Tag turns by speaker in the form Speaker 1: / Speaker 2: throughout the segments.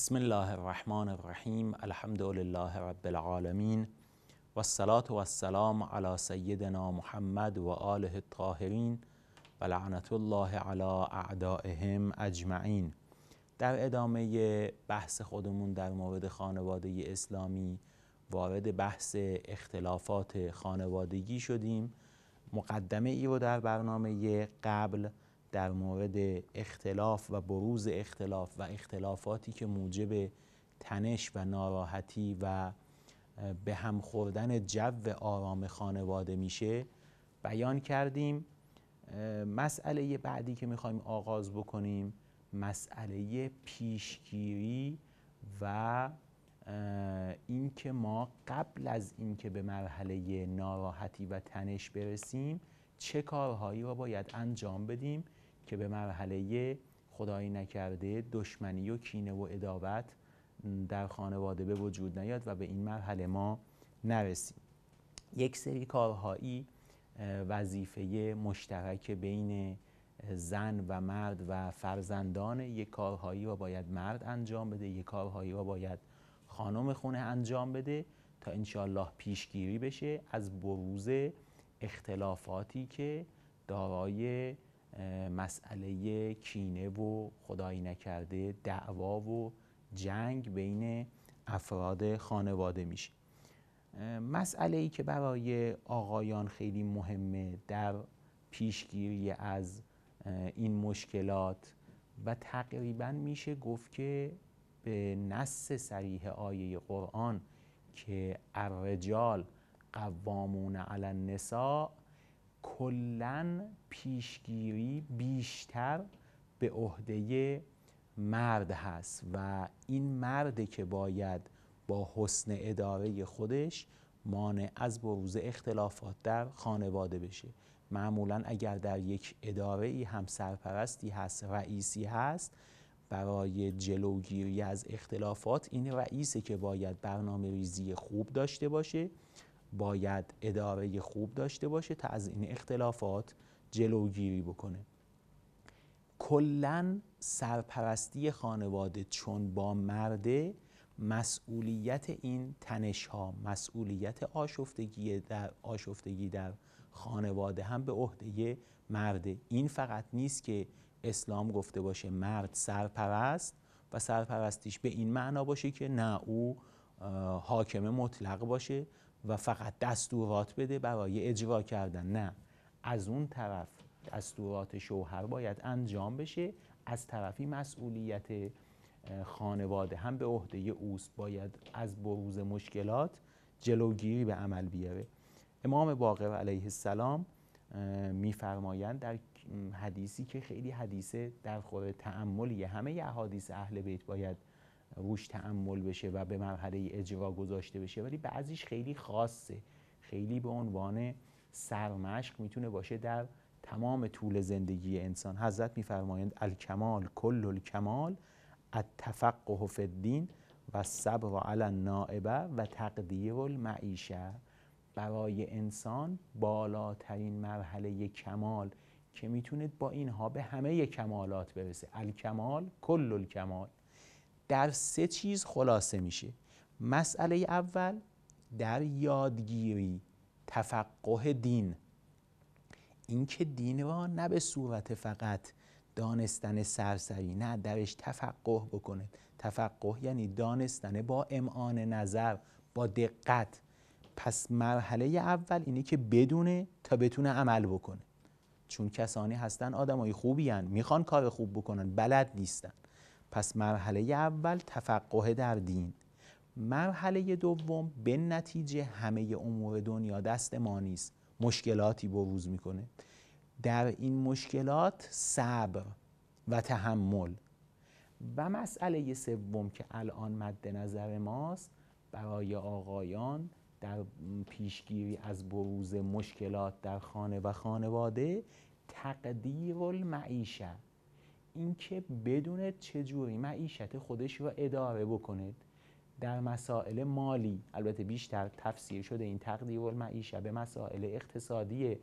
Speaker 1: بسم الله الرحمن الرحیم. الحمد لله رب العالمین و الصلاة و السلام علی سیدنا محمد و آله الطاهرین و لعنت الله علی اعدائهم اجمعین. در ادامه بحث خودمون در مورد خانواده اسلامی وارد بحث اختلافات خانوادگی شدیم. مقدمه ای رو در برنامه قبل در مورد اختلاف و بروز اختلاف و اختلافاتی که موجب تنش و ناراحتی و به هم خوردن جو آرام خانواده میشه بیان کردیم. مسئله بعدی که میخوایم آغاز بکنیم مسئله پیشگیری و اینکه ما قبل از اینکه به مرحله ناراحتی و تنش برسیم چه کارهایی را باید انجام بدیم که به مرحله خدایی نکرده دشمنی و کینه و عداوت در خانواده به وجود نیاد و به این مرحله ما نرسیم. یک سری کارهایی وظیفه مشترک بین زن و مرد و فرزندان، یک کارهایی را باید مرد انجام بده، یک کارهایی را باید خانم خونه انجام بده تا انشالله پیشگیری بشه از بروز اختلافاتی که دارای مسئله کینه و خدایی نکرده دعوا و جنگ بین افراد خانواده میشه. مسئله ای که برای آقایان خیلی مهمه در پیشگیری از این مشکلات و تقریبا میشه گفت که به نص صریح آیه قرآن که الرجال قوامون علی النساء، کلاً پیشگیری بیشتر به عهده مرد هست و این مرده که باید با حسن اداره خودش مانع از بروز اختلافات در خانواده بشه. معمولاً اگر در یک اداره ای هم سرپرستی هست، رئیسی هست، برای جلوگیری از اختلافات این رئیسه که باید برنامه ریزی خوب داشته باشه، باید اداره خوب داشته باشه تا از این اختلافات جلوگیری بکنه. کلاً سرپرستی خانواده چون با مرده، مسئولیت این تنش ها، مسئولیت آشفتگی در خانواده هم به عهده مرده. این فقط نیست که اسلام گفته باشه مرد سرپرست و سرپرستیش به این معنا باشه که نه او حاکم مطلق باشه و فقط دستورات بده برای اجرا کردن. نه، از اون طرف دستورات شوهر باید انجام بشه، از طرفی مسئولیت خانواده هم به عهده اوست، باید از بروز مشکلات جلوگیری به عمل بیاره. امام باقر علیه السلام میفرمایند در حدیثی که خیلی حدیث در خور تأملیه، همه احادیث اهل بیت باید روش تأمل بشه و به مرحله اجرا گذاشته بشه، ولی بعضیش خیلی خاصه، خیلی به عنوان سرمشق میتونه باشه در تمام طول زندگی انسان. حضرت میفرمایند الکمال کل الکمال التفقه فی الدین و الصبر علی النائبه و تقدیر المعیشه. برای انسان بالاترین مرحله کمال که میتونه با اینها به همه کمالات برسه، الکمال کل الکمال، در 3 چیز خلاصه میشه. مسئله اول در یادگیری، تفقه دین، اینکه دین را نه به صورت فقط دانستن سرسری، نه درش تفقه بکنه. تفقه یعنی دانستن با امعان نظر، با دقت. پس مرحله اول اینه که بدونه تا بتونه عمل بکنه، چون کسانی هستن آدمای خوبی هن، میخوان کار خوب بکنن، بلد نیستن. پس مرحله اول تفقه در دین. مرحله دوم به نتیجه همه امور دنیا دست ما نیست، مشکلاتی بروز میکنه، در این مشکلات صبر و تحمل. و مسئله سوم که الان مد نظر ماست برای آقایان در پیشگیری از بروز مشکلات در خانه و خانواده، تقدیر المعیشه، اینکه بدونه چجوری معیشت خودش رو اداره بکنه در مسائل مالی. البته بیشتر تفسیر شده این تقدیر المعیشه به مسائل اقتصادی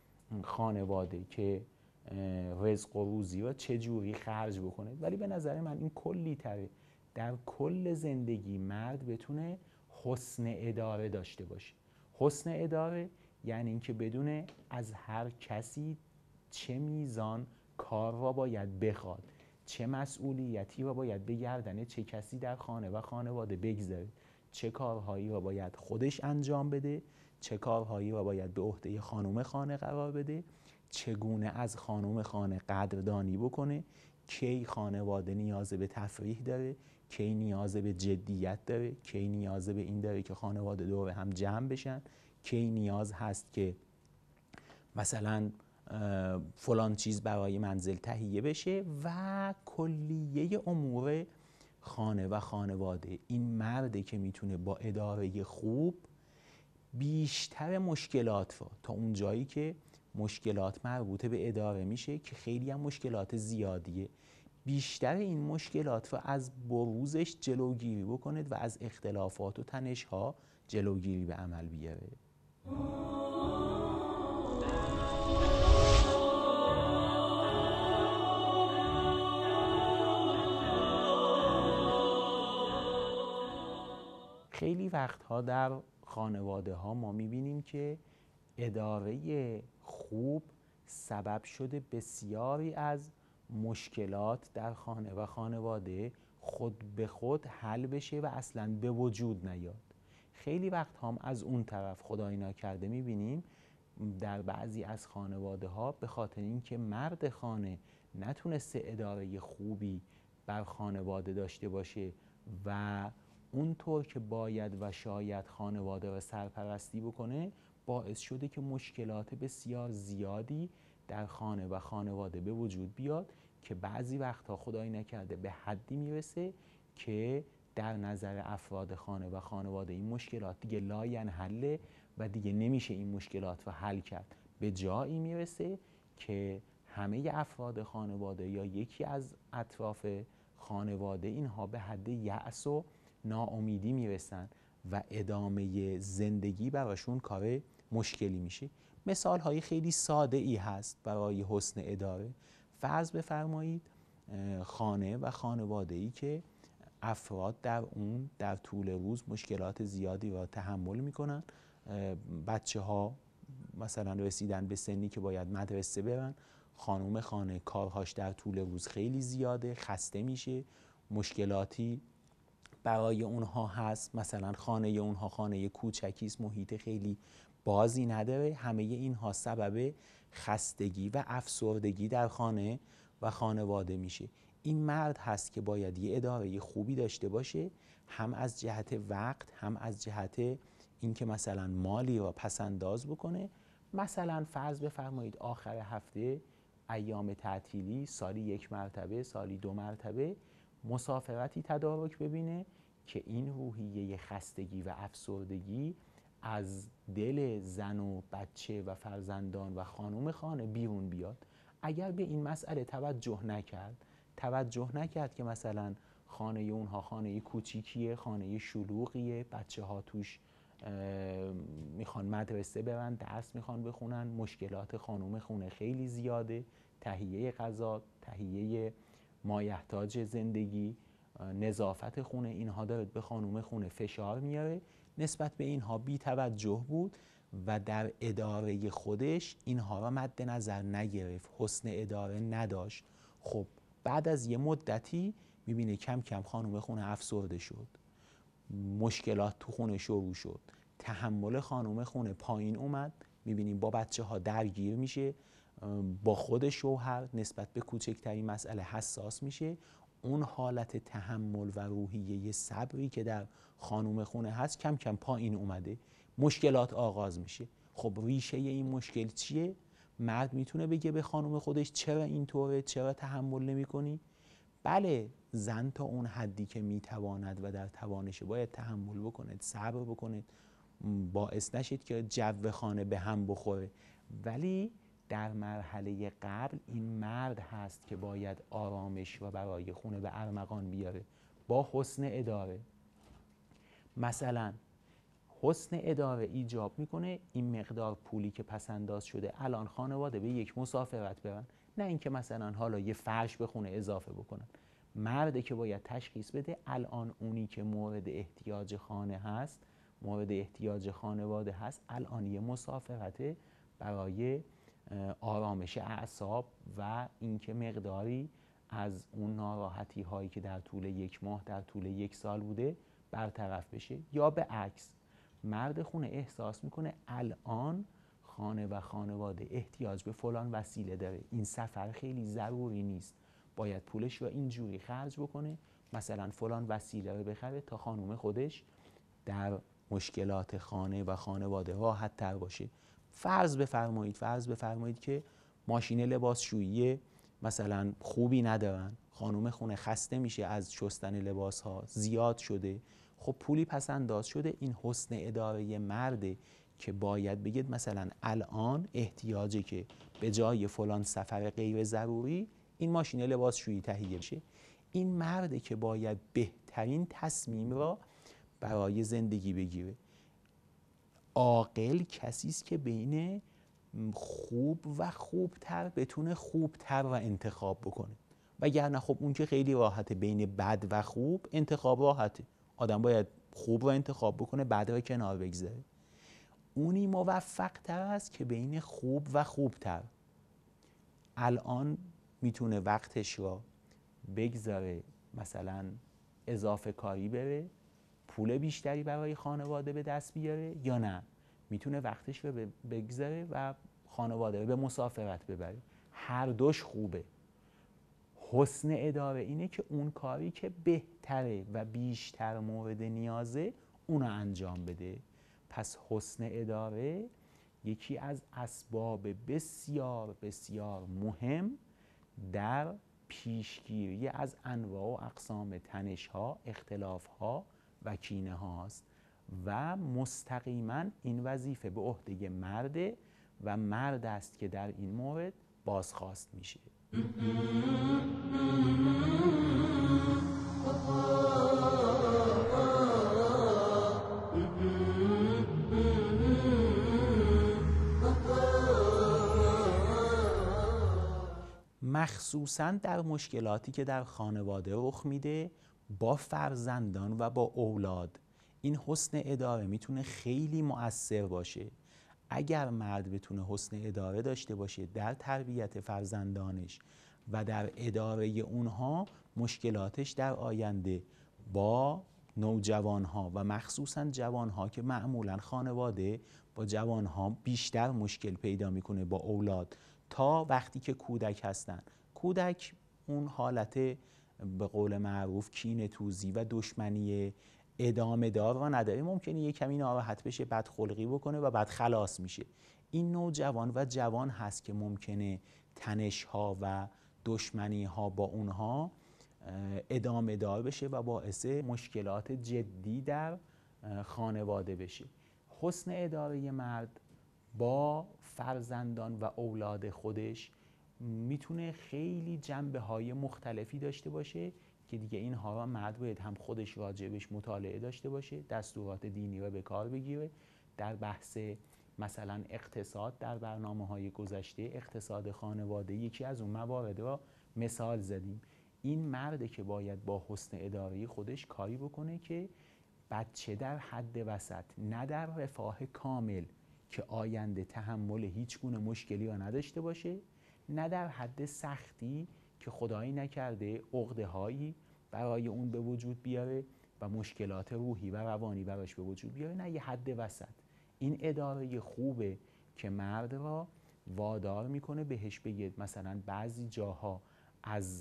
Speaker 1: خانواده که رزق و روزی رو چجوری خرج بکنه، ولی به نظر من این کلی تره. در کل زندگی مرد بتونه حسن اداره داشته باشه. حسن اداره یعنی اینکه بدونه از هر کسی چه میزان کار را باید بخواد، چه مسئولیتی را باید به گردن چه کسی در خانه و خانواده بگذاره، چه کارهایی را باید خودش انجام بده، چه کارهایی را باید به عهده خانم خانه قرار بده، چگونه از خانم خانه قدردانی بکنه، کی خانواده نیاز به تفریح داره، کی نیاز به جدیت داره، کی نیاز به این داره که خانواده دور هم جمع بشن، کی نیاز هست که مثلا فلان چیز برای منزل تهیه بشه و کلیه امور خانه و خانواده. این مرده که میتونه با اداره خوب بیشتر مشکلات رو، تا اون جایی که مشکلات مربوط به اداره میشه که خیلی هم مشکلات زیادیه، بیشتر این مشکلات رو از بروزش جلوگیری بکنه و از اختلافات و تنش‌ها جلوگیری به عمل بیاره. خیلی وقتها در خانواده ها ما میبینیم که اداره خوب سبب شده بسیاری از مشکلات در خانه و خانواده خود به خود حل بشه و اصلاً به وجود نیاد. خیلی وقت هم از اون طرف خدای نکرده میبینیم در بعضی از خانواده ها به خاطر اینکه مرد خانه نتونسته اداره خوبی بر خانواده داشته باشه و اونطور که باید و شاید خانواده رو سرپرستی بکنه، باعث شده که مشکلات بسیار زیادی در خانه و خانواده به وجود بیاد که بعضی وقتها خدای نکرده به حدی میرسه که در نظر افراد خانه و خانواده این مشکلات دیگه لاینحله و دیگه نمیشه این مشکلات رو حل کرد. به جایی میرسه که همه افراد خانواده یا یکی از اطراف خانواده اینها به حد یأس و ناامیدی میرسن و ادامه زندگی براشون کار مشکلی میشه. مثال های خیلی ساده ای هست برای حسن اداره. فرض بفرمایید خانه و خانواده ای که افراد در اون در طول روز مشکلات زیادی را تحمل میکنن، بچه ها مثلا رسیدن به سنی که باید مدرسه برن، خانم خانه کارهاش در طول روز خیلی زیاده، خسته میشه، مشکلاتی برای اونها هست، مثلا خانه اونها خانه کوچکی است، محیط خیلی بازی نداره. همه اینها سبب خستگی و افسردگی در خانه و خانواده میشه. این مرد هست که باید یه اداره خوبی داشته باشه، هم از جهت وقت، هم از جهت اینکه مثلا مالی را پسنداز بکنه. مثلا فرض بفرمایید آخر هفته ایام تعطیلی سالی 1 مرتبه، سالی 2 مرتبه مسافرتی تدارک ببینه که این روحیه خستگی و افسردگی از دل زن و بچه و فرزندان و خانم خانه بیرون بیاد. اگر به این مسئله توجه نکرد که مثلا خانه اونها خانه کوچیکیه، خانه شلوغیه، بچه ها توش میخوان مدرسه برن، درس میخوان بخونن، مشکلات خانم خونه خیلی زیاده، تهیه غذا، تهیه مایحتاج زندگی، نظافت خونه، اینها داره به خانم خونه فشار میاره. نسبت به اینها بی توجه بود و در اداره خودش اینها را مد نظر نگرفت، حسن اداره نداشت. خب بعد از یه مدتی میبینه کم کم خانم خونه افسرده شد، مشکلات تو خونه شروع شد، تحمل خانم خونه پایین اومد، میبینیم با بچه ها درگیر میشه، با خود شوهر نسبت به کوچکترین مسئله حساس میشه. اون حالت تحمل و روحیه صبری که در خانم خونه هست کم کم پایین اومده، مشکلات آغاز میشه. خب ریشه این مشکل چیه؟ مرد میتونه بگه به خانم خودش چرا اینطوره، چرا تحمل نمی کنی؟ بله، زن تا اون حدی که میتواند و در توانشه باید تحمل بکنه، صبر بکنه، باعث نشید که جو خانه به هم بخوره. ولی در مرحله قبل این مرد هست که باید آرامش و برای خونه به ارمغان بیاره با حسن اداره. مثلا حسن اداره ایجاب میکنه این مقدار پولی که پسنداز شده الان خانواده به یک مسافرت برن، نه اینکه مثلا حالا یه فرش به خونه اضافه بکنن. مرده که باید تشخیص بده الان اونی که مورد احتیاج خانه هست، مورد احتیاج خانواده هست، الان یه مسافرته برای آرامش اعصاب و اینکه مقداری از اون ناراحتی هایی که در طول 1 ماه، در طول 1 سال بوده برطرف بشه. یا به عکس، مرد خونه احساس میکنه الان خانه و خانواده احتیاج به فلان وسیله داره، این سفر خیلی ضروری نیست، باید پولش رو اینجوری خرج بکنه، مثلا فلان وسیله رو بخره تا خانوم خودش در مشکلات خانه و خانواده راحت تر باشه. فرض بفرمایید که ماشین لباسشویی مثلا خوبی ندارن، خانوم خونه خسته میشه از شستن لباس ها، زیاد شده، خب پولی پس انداز شده. این حسن اداره مرده که باید بگید مثلا الان احتیاجه که به جای فلان سفر غیر ضروری این ماشین لباسشویی تهیه بشه. این مرده که باید بهترین تصمیم را برای زندگی بگیره. عاقل کسی است که بین خوب و خوبتر بتونه خوبتر را انتخاب بکنه، وگرنه خب اون که خیلی راحته، بین بد و خوب انتخاب راحته، آدم باید خوب را انتخاب بکنه، بد را کنار بگذاره. اونی موفق تر است که بین خوب و خوبتر الان میتونه وقتش را بگذاره، مثلا اضافه کاری بره، پول بیشتری برای خانواده به دست بیاره، یا نه میتونه وقتش رو بگذاره و خانواده رو به مسافرت ببره. هر دوش خوبه. حسن اداره اینه که اون کاری که بهتره و بیشتر مورد نیازه اونو انجام بده. پس حسن اداره یکی از اسباب بسیار بسیار مهم در پیشگیری از انواع و اقسام تنش‌ها، اختلاف‌ها و کینه هاست و مستقیما این وظیفه به عهده مرده و مرد است که در این مورد بازخواست میشه. مخصوصاً در مشکلاتی که در خانواده رخ میده با فرزندان و با اولاد، این حسن اداره میتونه خیلی مؤثر باشه. اگر مرد بتونه حسن اداره داشته باشه در تربیت فرزندانش و در اداره اونها، مشکلاتش در آینده با نوجوانها و مخصوصاً جوانها که معمولاً خانواده با جوانها بیشتر مشکل پیدا میکنه با اولاد تا وقتی که کودک هستن. کودک اون حالت به قول معروف کینه توزی و دشمنی ادامه دار و نداره، ممکنه یه کمی ناراحت بشه، بد خلقی بکنه و بعد خلاص میشه. این نوجوان و جوان هست که ممکنه تنش ها و دشمنی ها با اونها ادامه دار بشه و باعث مشکلات جدی در خانواده بشه. حسن اداره مرد با فرزندان و اولاد خودش میتونه خیلی جنبه های مختلفی داشته باشه که دیگه اینها را مرد باید هم خودش راجبش مطالعه داشته باشه، دستورات دینی را به کار بگیره. در بحث مثلا اقتصاد در برنامه‌های گذشته، اقتصاد خانواده یکی از اون موارد را مثال زدیم. این مرده که باید با حسن اداره خودش کاری بکنه که بچه در حد وسط، نه در رفاه کامل که آینده تحمل هیچ گونه مشکلی را نداشته باشه، نه در حد سختی که خدایی نکرده عقده‌هایی برای اون به وجود بیاره و مشکلات روحی و روانی براش به وجود بیاره، نه یه حد وسط. این اداره خوبه که مرد را وادار میکنه بهش بگید مثلا بعضی جاها از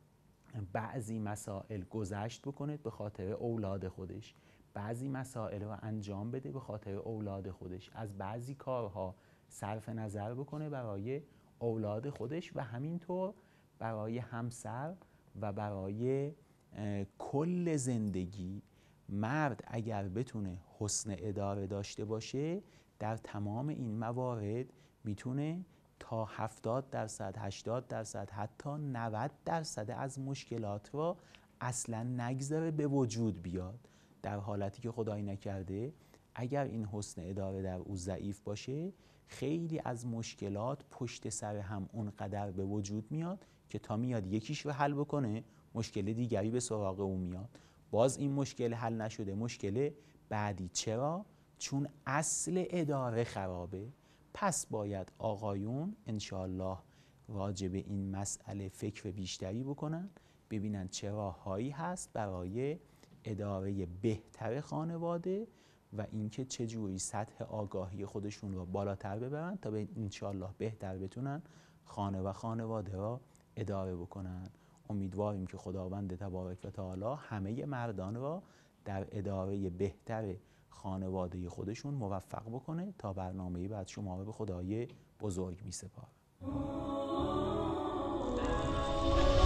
Speaker 1: بعضی مسائل گذشت بکنه به خاطر اولاد خودش، بعضی مسائل رو انجام بده به خاطر اولاد خودش، از بعضی کارها صرف نظر بکنه برای اولاد خودش و همینطور برای همسر و برای کل زندگی. مرد اگر بتونه حسن اداره داشته باشه در تمام این موارد میتونه تا 70%، 80%، حتی 90% از مشکلات را اصلا نگذاره به وجود بیاد. در حالتی که خدایی نکرده اگر این حسن اداره در او ضعیف باشه، خیلی از مشکلات پشت سر هم اونقدر به وجود میاد که تا میاد یکیش رو حل بکنه مشکل دیگری به سراغ او میاد، باز این مشکل حل نشده. مشکل بعدی چرا؟ چون اصل اداره خرابه. پس باید آقایون انشاءالله راجع به این مسئله فکر بیشتری بکنن، ببینن چه راههایی هست برای اداره بهتر خانواده و اینکه چجوری سطح آگاهی خودشون رو بالاتر ببرن تا به انشاءالله بهتر بتونن خانه و خانواده را اداره بکنن. امیدواریم که خداوند تبارک و تعالی همه مردان را در اداره بهتر خانواده خودشون موفق بکنه. تا برنامه بعد شما رو به خدای بزرگ می سپارم.